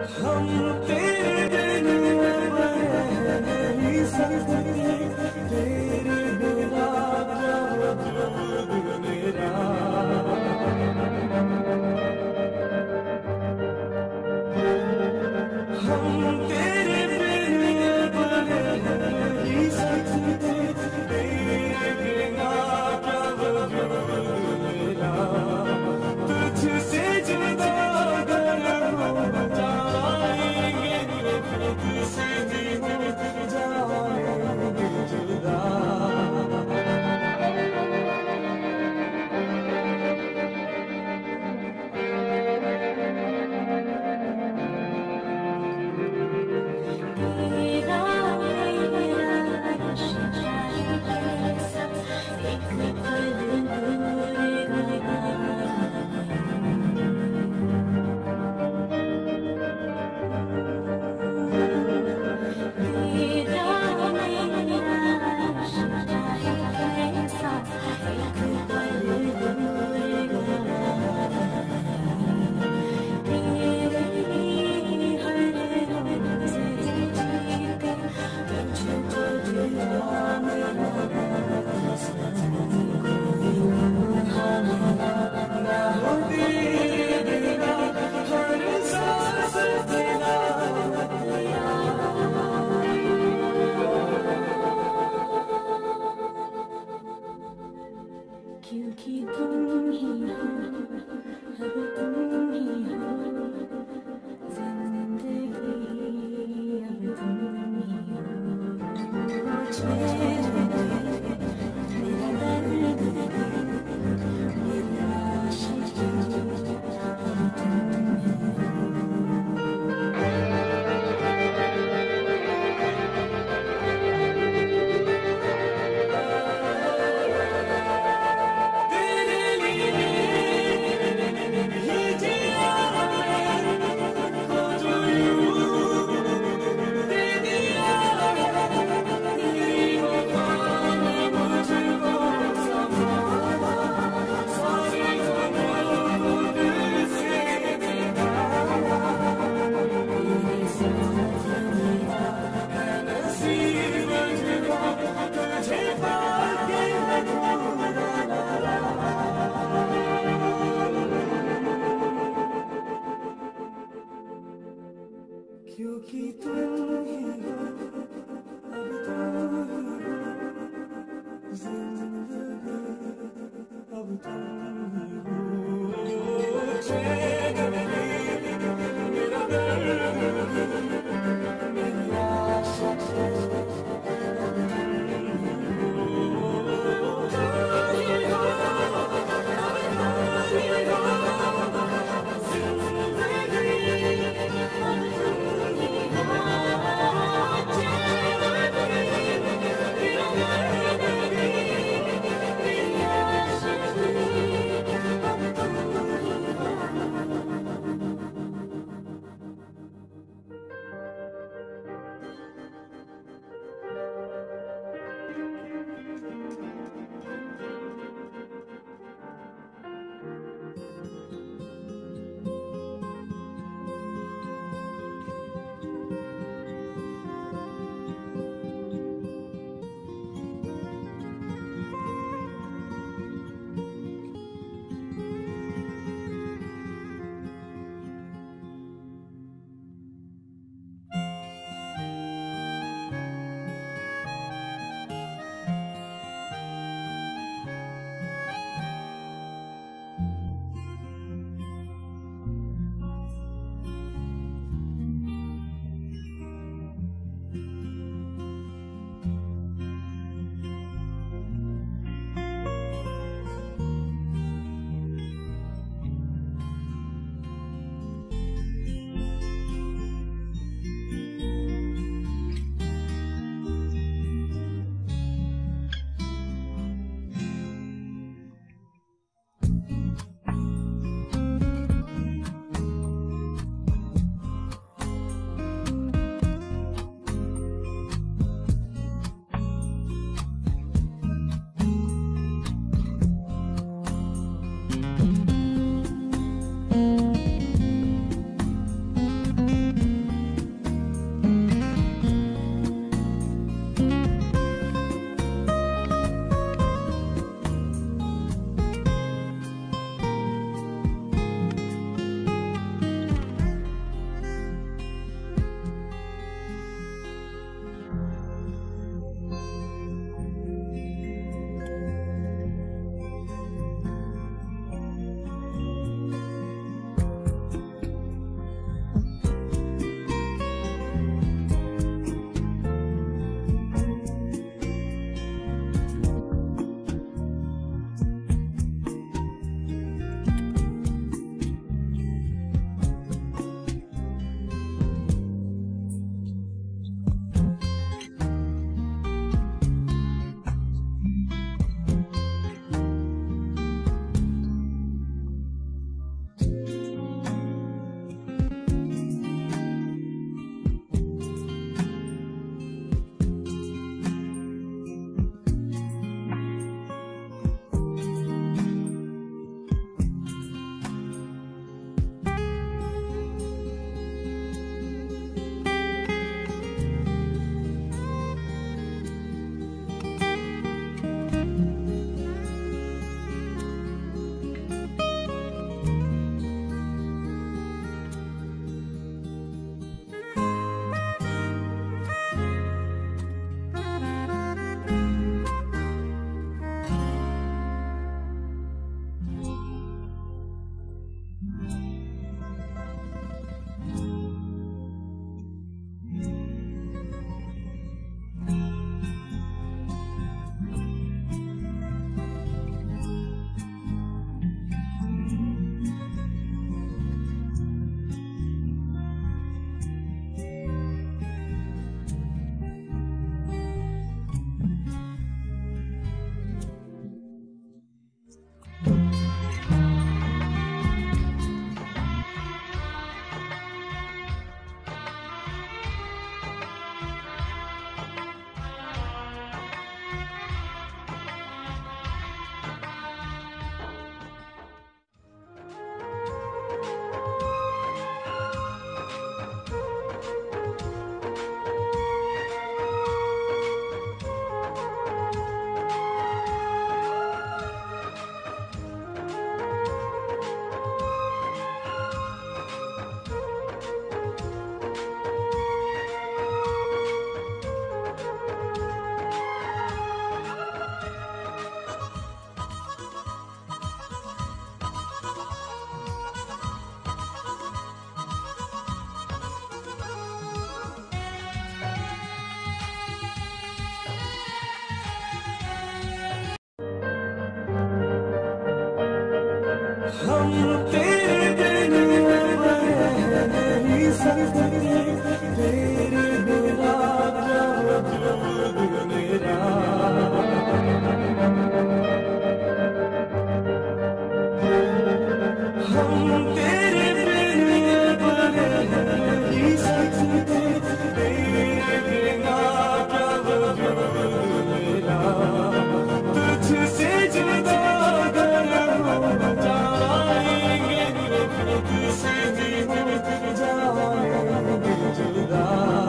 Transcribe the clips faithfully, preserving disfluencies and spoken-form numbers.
हम तेरे बिन रह नहीं सकते, तेरे बिना क्या वजूद मेरा। हम तेरे बिन रह नहीं सकते, तेरे बिना क्या वजूद मेरा। तुझसे जुदा अगर हो जाएंगे, तुझसे भी हो जाएंगे जुदा। क्योंकि तुम ही हो, अब तुम ही हो, जिंदगी अब तुम ही हो। चैन दे, मेरा दर्द दे, मेरी आशिकी अब तुम ही हो। क्योंकि तुम ही हो, अब तुम ही हो, जिंदगी अब तुम ही हो। चैन दे, मेरा दर्द दे, मेरी आशा दे, अब तुम ही हो। तुम ही हो, अब तुम ही हो, जिंदगी अब तुम ही हो। तेरे बिन अब रह नहीं सकते, तेरे बिना क्या वजूद मेरा। हम तेरे बिन अब रह नहीं सकते, तेरे बिना क्या वजूद मेरा। तुझसे जुदा अगर हो जाएंगे, तुझसे भी हो जाएंगे जुदा।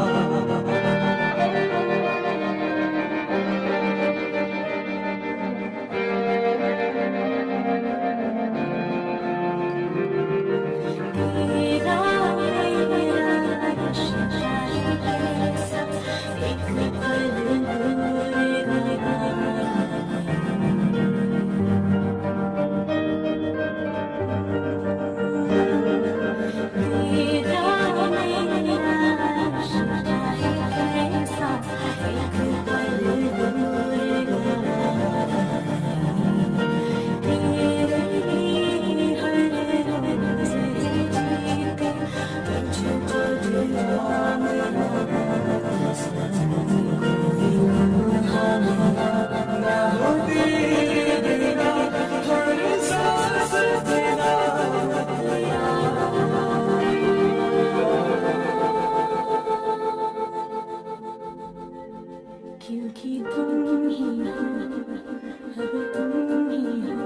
तेरा मेरा रिश्ता कैसा, एक पल दूर गया। तेरा मेरा रिश्ता कैसा, एक पल दूर गया। तेरे ही हर रोज़ जीते तुझको दिया मेरा सनम। ना हो तेरे बिना हर सांस तेरा तेरा। क्योंकि तुम ही हो, अब तुम ही हो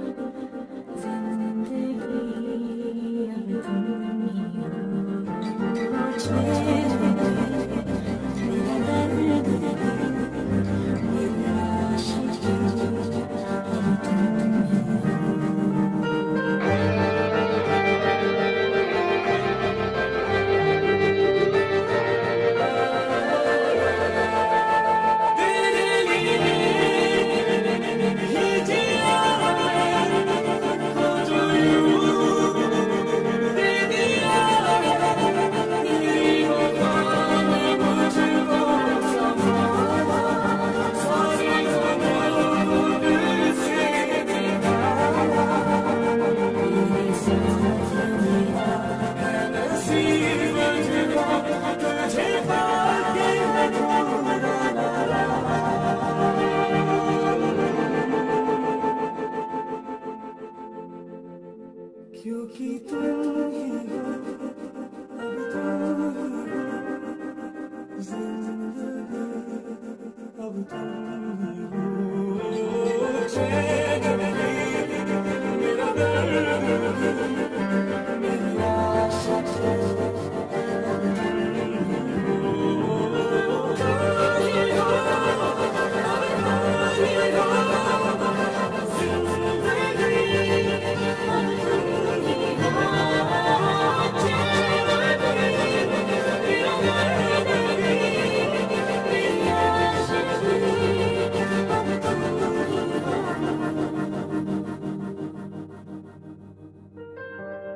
जिंदगी, अब तुम ही हो। मुझ में मेरा दर्द, मेरी आशिकी, अब तुम ही हो। तेरे लिए ही जिया को जो यूं दे दिया, तेरी वफा ने मुझको संभाला, सारी उम्र से निभाया। तेरे साथ मेरा है नसीब जुदा, तुझे पाके मैं भूला ना रहा। क्योंकि तुम ही हो, अब तुम ही हो जिंदगी, अब तुम ही हो। चैन नहीं मेरा दर्द, मेरी आशा है, अब तुम ही हो। तुम ही हो, अब तुम ही हो जिंदगी, अब तुम ही हो। चैन नहीं मेरा दर्द, मेरी आशा है, अब तुम ही हो।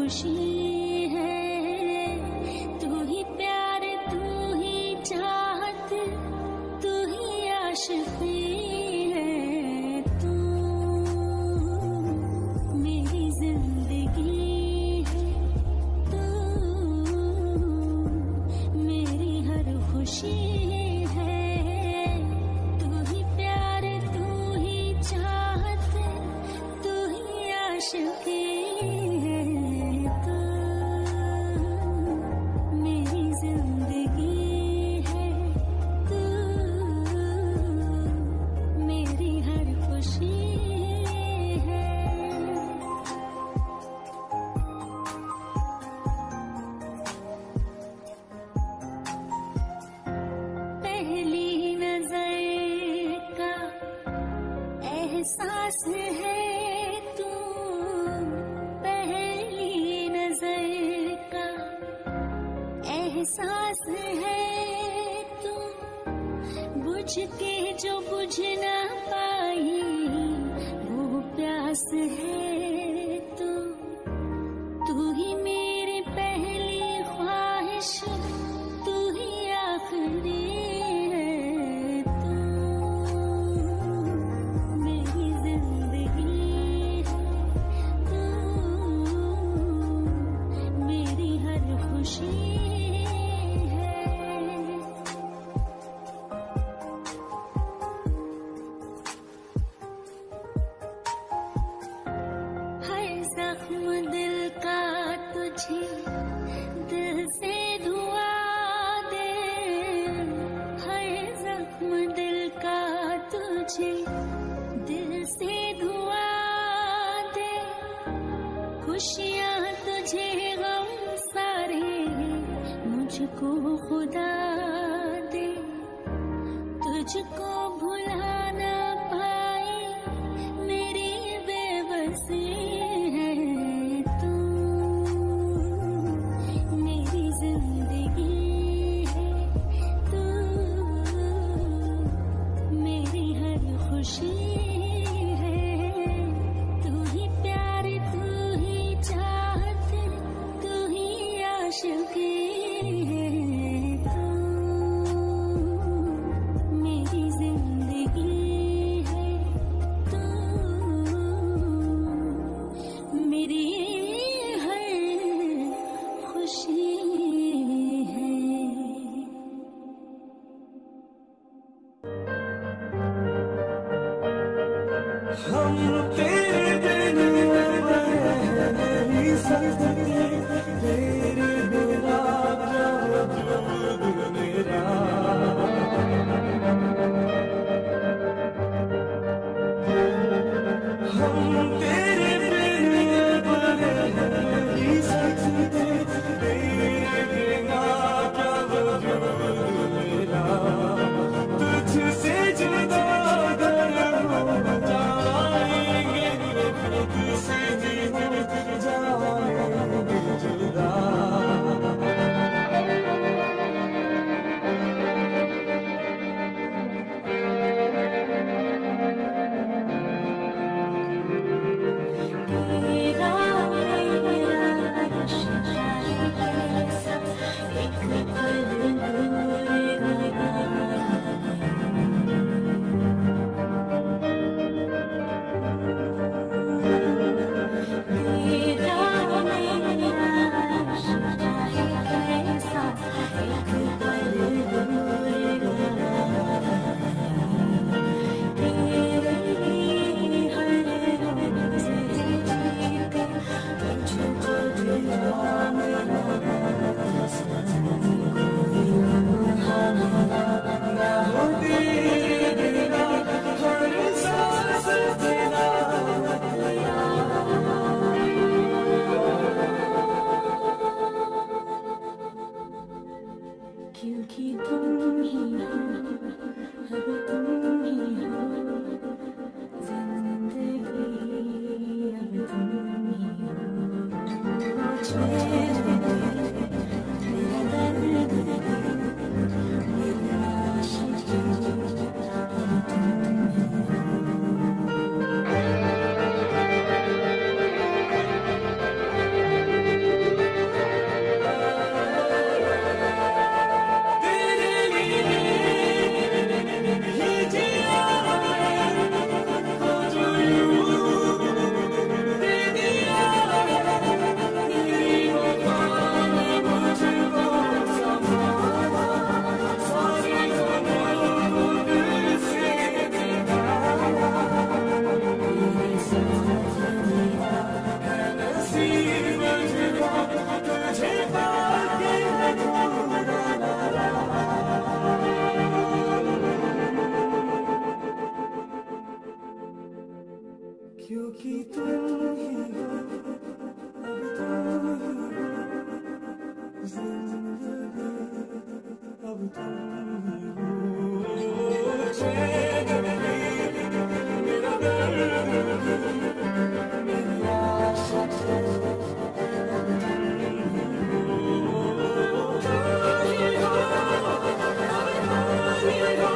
खुशी है। तू ही प्यार, तू ही चाहत, तू ही आशिकी है। तू मेरी जिंदगी है, तू मेरी हर खुशी है। तू ही प्यार, तू ही चाहत, तू ही आशिकी है। तू मेरी जिंदगी है, तू मेरी हर खुशी है। पहली नजर का एहसास है तू, पहली नजर का एहसास है तू। बुझ के जो बुझ ना पाई वो प्यास है तू। तू ही मेरी पहली ख्वाहिश, तू ही आखिरी है। तू मेरी जिंदगी है, तू मेरी हर खुशी है। हर जख्म दिल का तुझे दिल से धुआ दे। हर जख्म दिल का तुझे दिल से धुआ दे। खुशियाँ तुझे गम सारे मुझको खुदा दे। तुझको भुला ना पाए मेरी बेबसी है। तू मेरी जिंदगी है, तू मेरी हर खुशी है। तू ही प्यार, तू ही चाहत, तू ही आशिकी है। तू मेरी जिंदगी है, तू तुम ही हो, अब तुम ही हो, जिंदगी अब तुम ही हो। चैन नहीं मेरा दर्द, मेरी आशिक़ी अब तुम ही हो। तुम ही हो, अब तुम ही हो,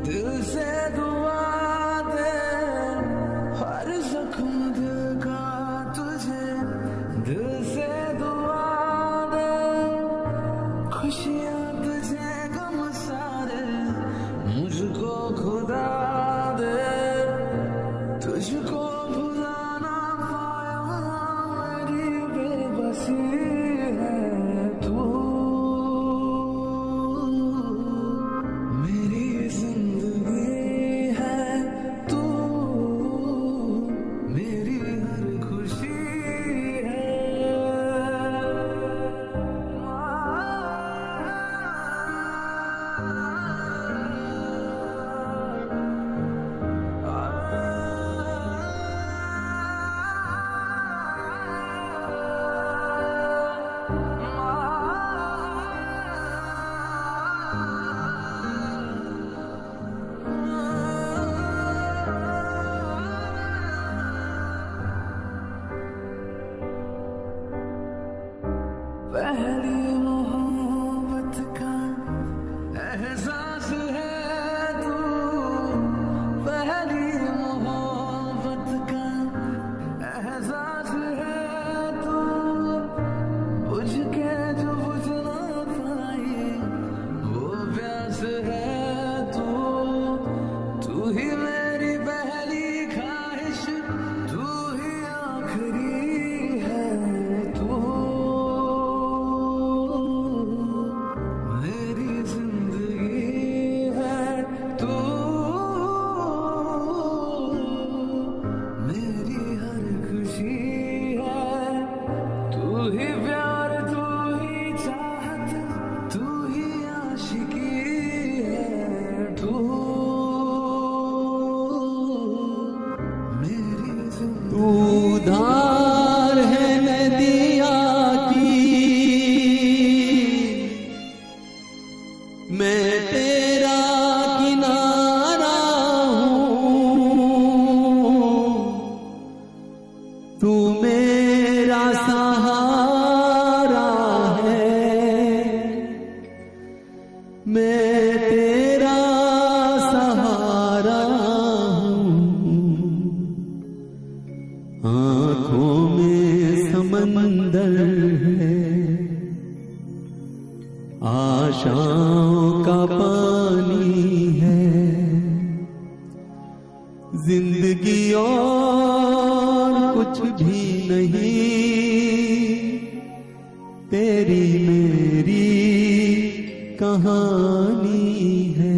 दिल से दुआ दे हर जख्म दिल का तुझे, दिल से दुआ दे खुशियाँ तुझे गम सारे मुझको खुदा दे, तुझको भुला ना पाया मेरी बेबसी है तू, मेरी जिंदगी है तू, मेरी हर खुशी है। पहली मोहब्बत का एहसास है तू, पहली मोहब्बत का एहसास है तू, बुझ के जो बुझ ना पाई वो प्यास है तू, तू ही मेरी पहली ख्वाहिश, तू ही आखिरी है तू, मेरी जिंदगी है तू, मेरी हर खुशी है, तू ही प्यार, तू ही चाहत, तू ही आशिकी है तू, मेरी जिंदगी। तू धार है नदिया की, मैं तेरा किनारा हूँ, तू मेरा सहारा है, मैं तेरा सहारा हूँ, आँखों में समंदर है, आशाओं का पानी है, जिंदगी और कुछ भी नहीं, तेरी मेरी कहानी है।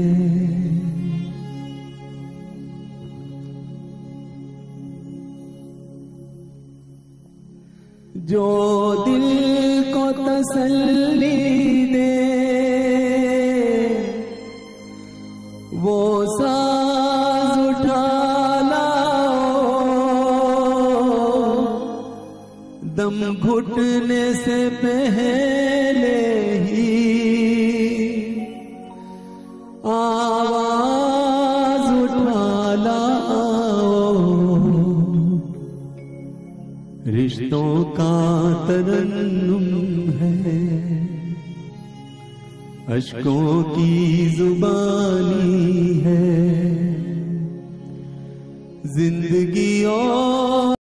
जो दिल को तसल्ली दे वो साज उठा लाओ, दम घुटने से पहले ही आवाज उठा लाओ, रिश्तों का तरन्नुम है, अश्कों की जुबानी है, जिंदगी और